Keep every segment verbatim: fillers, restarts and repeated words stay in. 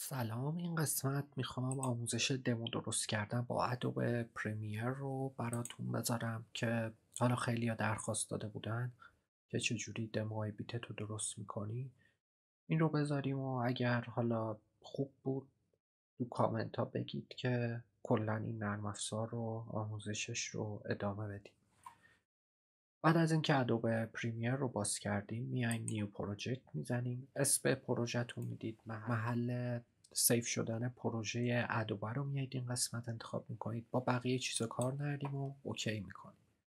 سلام، این قسمت میخوام آموزش دمو درست کردن با ادوبه پریمیر رو براتون بذارم که حالا خیلی ها درخواست داده بودن که چجوری دموهای بیتت رو درست میکنی. این رو بذاریم و اگر حالا خوب بود تو کامنت ها بگید که کلا این نرم افزار رو آموزشش رو ادامه بدیم. بعد از اینکه ادوبه پریمیر رو باز کردیم میایم نیو پروژکت میزنیم، اسم پروژهتون میدید، محل سیف شدن پروژه ادوبه رو میایید این قسمت انتخاب میکنید، با بقیه چیزا کار نردیم و اوکی میکنیم.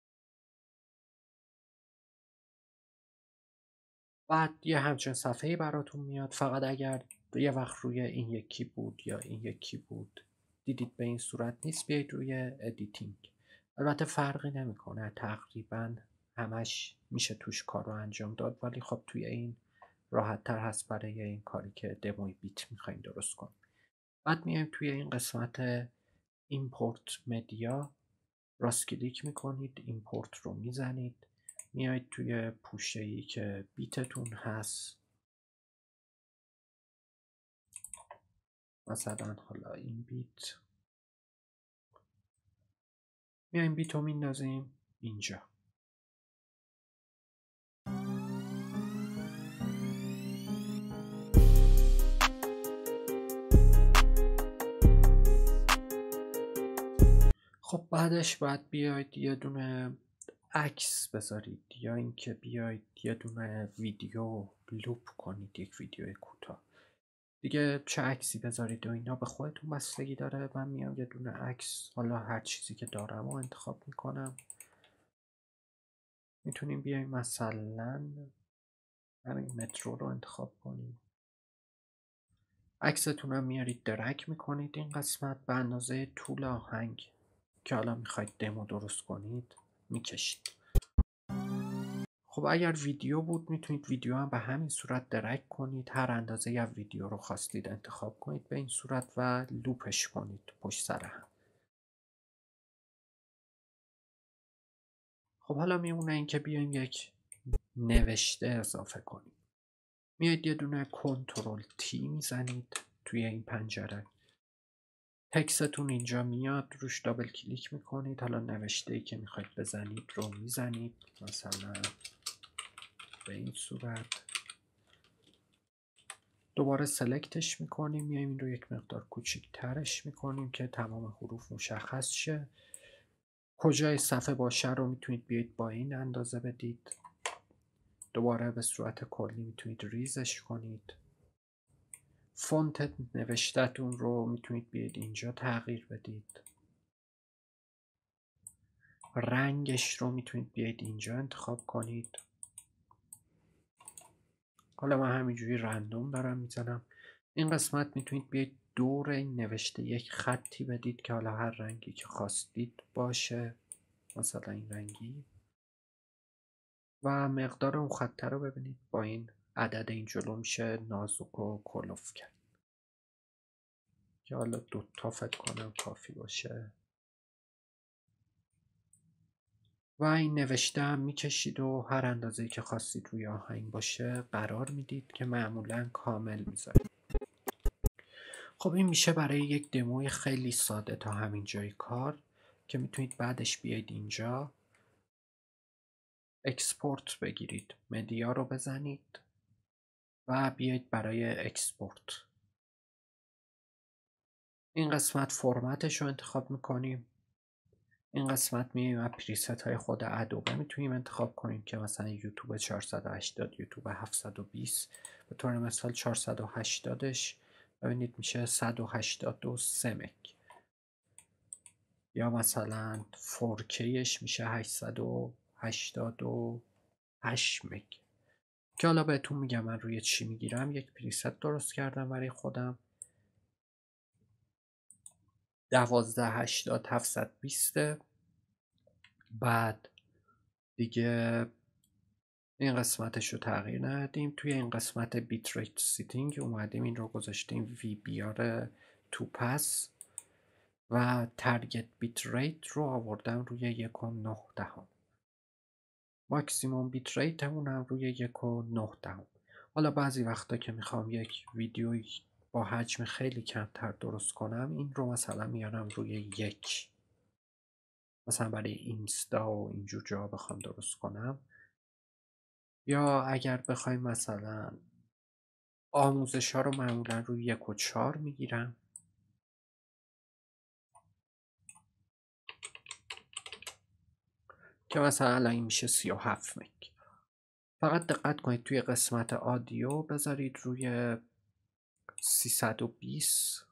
بعد یه همچین صفحه‌ای براتون میاد، فقط اگر یه وقت روی این یکی بود یا این یکی بود دیدید به این صورت نیست بیایید روی ادیتینگ. البته فرقی نمیکنه، تقریبا همش میشه توش کار رو انجام داد، ولی خب توی این راحت تر هست برای این کاری که دموی بیت میخوایم درست کنیم. بعد میایم توی این قسمت ایمپورت مدیا راست کلیک میکنید، ایمپورت رو میزنید، میایید توی پوشه‌ای که بیتتون هست، مثلا حالا این بیت، میایم بیت رو میندازیم اینجا. خب بعدش باید بیاید یه دونه عکس بذارید یا اینکه بیاید یه دونه ویدیو لوپ کنید، یک ویدیو کوتاه دیگه. چه عکسی بذارید و اینا به خودتون بستگی داره. من میام یه دونه عکس، حالا هر چیزی که دارم رو انتخاب میکنم. میتونیم بیایم مثلا همین مترو رو انتخاب کنیم. عکستون هم میارید درک میکنید این قسمت به اندازه طول آهنگ که حالا میخواید دمو درست کنید میکشید. خب اگر ویدیو بود میتونید ویدیو هم به همین صورت درک کنید، هر اندازه یا ویدیو رو خواستید انتخاب کنید به این صورت و لوپش کنید پشت سر هم. خب حالا میمونه این که بیایم یک نوشته اضافه کنیم. میاید یه دونه کنترل تی میزنید توی این پنجره، تکستون اینجا میاد، روش دابل کلیک میکنید، حالا نوشته ای که میخواید بزنید رو میزنید، مثلا به این صورت. دوباره سلکتش میکنیم، میایم این رو یک مقدار کوچیک ترش میکنیم که تمام حروف مشخص شه. کجای صفحه باشه رو میتونید بیاید با این اندازه بدید. دوباره به صورت کلی میتونید ریزش کنید. فونت نوشته‌تون رو میتونید بیاید اینجا تغییر بدید. رنگش رو میتونید بیاید اینجا انتخاب کنید. حالا من همینجوری رندوم دارم میزنم. این قسمت میتونید بیاید دور این نوشته یک خطی بدید که حالا هر رنگی که خواستید باشه، مثلا این رنگی، و مقدار اون خطه رو ببینید با این عدد این جلو میشه نازک و کلوف کرد که حالا دوتا فکر کنم کافی باشه. و این نوشته هم میکشید و هر اندازه‌ای که خواستید روی آهنگ باشه قرار میدید که معمولا کامل میذارید. خب این میشه برای یک دموی خیلی ساده تا همین جای کار که میتونید بعدش بیاید اینجا اکسپورت بگیرید، مدیا رو بزنید و بیاید برای اکسپورت. این قسمت فرمتش رو انتخاب میکنیم. این قسمت میایم از پریست های خود ادوبه میتونیم انتخاب کنیم که مثلا یوتیوب چهارصد و هشتاد، یوتیوب هفتصد و بیست، به طور مثال چهارصد و هشتادش ببینید میشه صد و هشتاد و سه مگ، یا مثلا فور کیش میشه هشتصد و هشتاد و هشت مگ. که حالا بهتون میگم من روی چی میگیرم. یک پریست درست کردم برای خودم، دوازده هشتاد هفتصد و بیست. بعد دیگه این قسمتش رو تغییر ندادیم. توی این قسمت بیت ریت سیتینگ اومدیم این رو گذاشتیم وی بی آر تو پس و تارگت بیت ریت رو آوردم روی یک و نه دهم. ماکسیموم بیت ریت همون هم روی یک و نه دهم. حالا بعضی وقتا که میخوام یک ویدیوی با حجم خیلی کمتر درست کنم، این رو مثلا میارم روی یک، مثلا برای اینستا و اینجور جا بخوام درست کنم. یا اگر بخوایم مثلا آموزش ها رو معمولا روی یک و چهار میگیرم که مثلا الان این میشه سی و هفت مگ. فقط دقت کنید توی قسمت آدیو بذارید روی سیصد و بیست،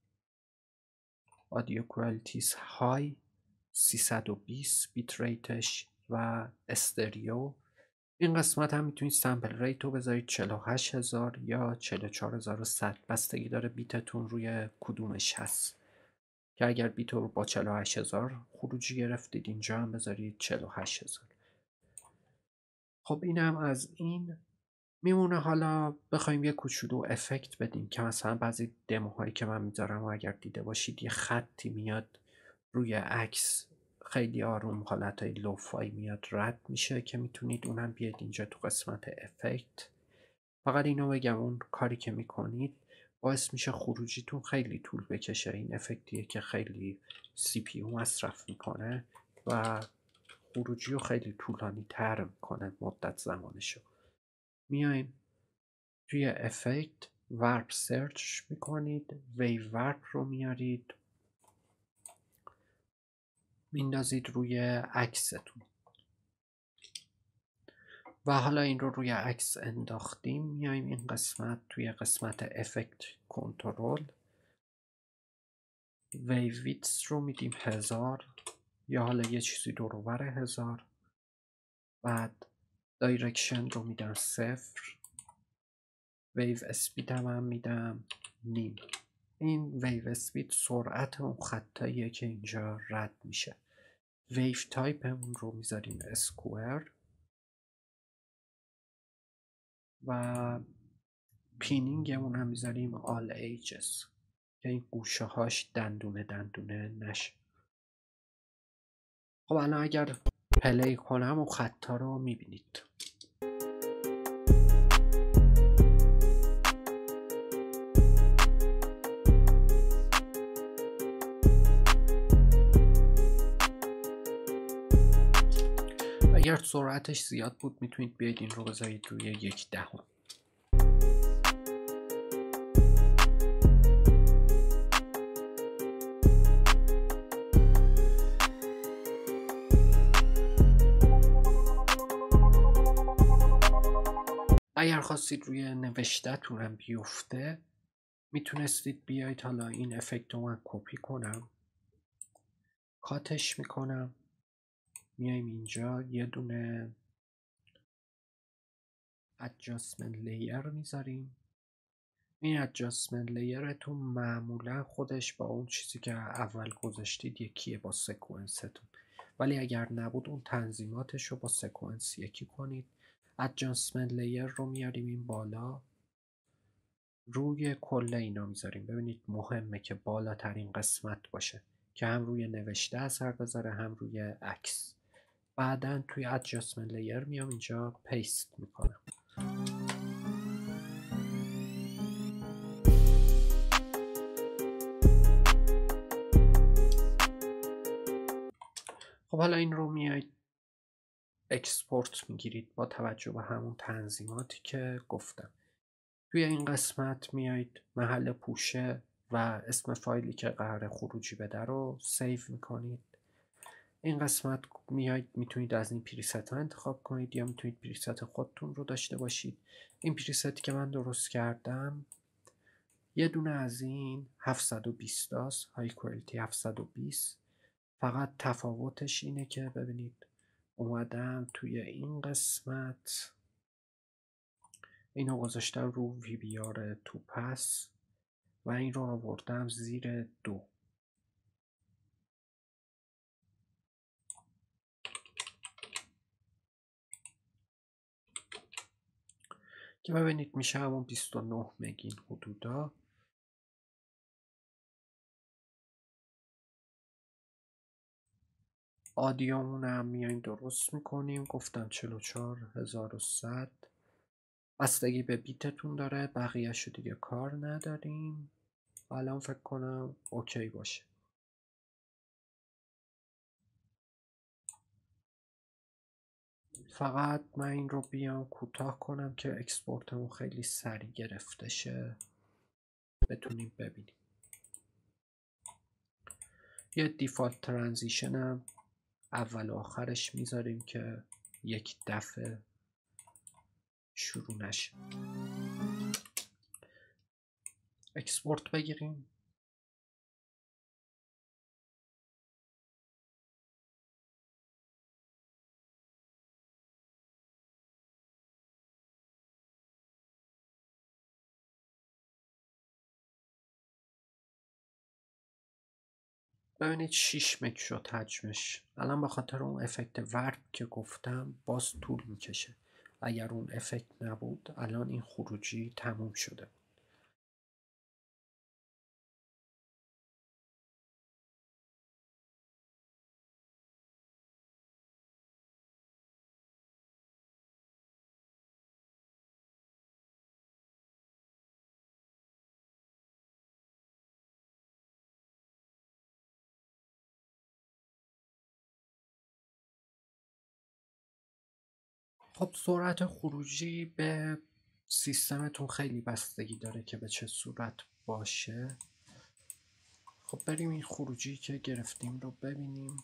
آدیو کوالیتیز های سیصد و بیست بیت ریتش و استریو. این قسمت هم میتونید سمپل ریت رو بذارید چهل و هشت هزار یا چهل و چهار هزار و صد، بستگی داره بیتتون روی کدومش هست، که اگر بیت رو با چهل و هشت هزار خروجی گرفتید اینجا هم بذارید چهل و هشت هزار. خب اینم از این میمونه. حالا بخوایم یه کوچولو افکت بدیم که مثلا بعضی دموهایی که من میذارم و اگر دیده باشید یه خطی میاد روی عکس خیلی آروم، حالتهای لوفای میاد رد میشه، که میتونید اونم بیاید اینجا تو قسمت افکت. فقط اینو بگم اون کاری که میکنید باعث میشه خروجیتون خیلی طول بکشه. این افکتیه که خیلی سی پی یو مصرف میکنه و خروجی رو خیلی طولانی تر میکنه مدت زمانشو. میایم توی افکت وارپ سرچ میکنید، ویو وارپ رو میارید میندازید روی عکستون و حالا این رو روی عکس انداختیم. میایم این قسمت توی قسمت افکت کنترل ویو ویدث رو میدیم هزار یا حالا یه چیزی دور و بر هزار. بعد دایرکشن رو میدم صفر، ویو اسپید هم, هم میدم نیم. این ویو اسپید سرعت اون خطاییه که اینجا رد میشه. ویو تایپ همون رو میذاریم اسکوئر و پینینگ همون هم میذاریم آل ایجز که این گوشه هاش دندونه دندونه نشه. خب الان اگر پلی کنم و خطا رو میبینید. اگر سرعتش زیاد بود میتونید بیاید این رو بذارید روی یک دهم. اگر خواستید روی نوشته‌تون هم بیفته میتونستید بیاید، حالا این افکت رو من کپی کنم کاتش میکنم، میایم اینجا یه دونه adjustment layer میذاریم. این adjustment layerتون معمولا خودش با اون چیزی که اول گذاشتید یکیه با سکونستون، ولی اگر نبود اون تنظیماتش رو با سکونس یکی کنید. adjustment layer رو میاریم این بالا، روی کل اینا میذاریم. ببینید مهمه که بالاترین قسمت باشه که هم روی نوشته اثر بذاره هم روی عکس. بعدن توی adjustment layer میام اینجا پیست میکنم. خب حالا این رو میایید اکسپورت میگیرید با توجه به همون تنظیماتی که گفتم. توی این قسمت میایید محل پوشه و اسم فایلی که قراره خروجی بده رو سیو میکنید. این قسمت میایید میتونید از این پریست ها انتخاب کنید یا میتونید پریست خودتون رو داشته باشید. این پریستی که من درست کردم یه دونه از این هفتصد و بیست است، های کوالیتی هفتصد و بیست. فقط تفاوتش اینه که ببینید اومدم توی این قسمت اینو گذاشتم رو وی بی آر تو پس و این رو آوردم زیر دو. که ببینید میشه همون بیست و نه مگین حدودا. آدیومون هم میایم درست میکنیم، گفتم چهل و چهار هزار و صد. بستگی به بیتتون داره، بقیهشو دیگه کار نداریم. الان فکر کنم اوکی باشه. فقط من این رو بیام کوتاه کنم که اکسپورتمون خیلی سریع گرفته شه، بتونیم ببینیم. یه دیفالت ترانزیشن هم اول و آخرش میذاریم که یک دفعه شروع نشه. اکسپورت بگیریم. ببینید شش متر شد حجمش. الان به خاطر اون افکت ورپ که گفتم باز طول میکشه. اگر اون افکت نبود الان این خروجی تموم شده. خب سرعت خروجی به سیستمتون خیلی بستگی داره که به چه صورت باشه. خب بریم این خروجی که گرفتیم رو ببینیم.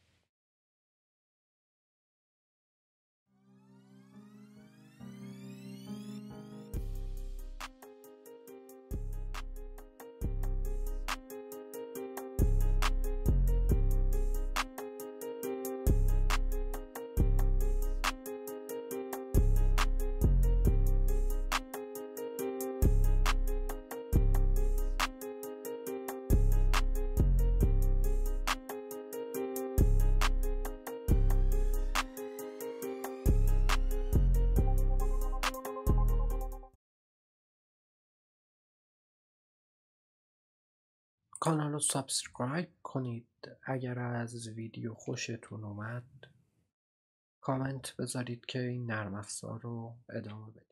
کانال رو سابسکرایب کنید. اگر از ویدیو خوشتون اومد کامنت بذارید که این نرم افزار رو ادامه بدید.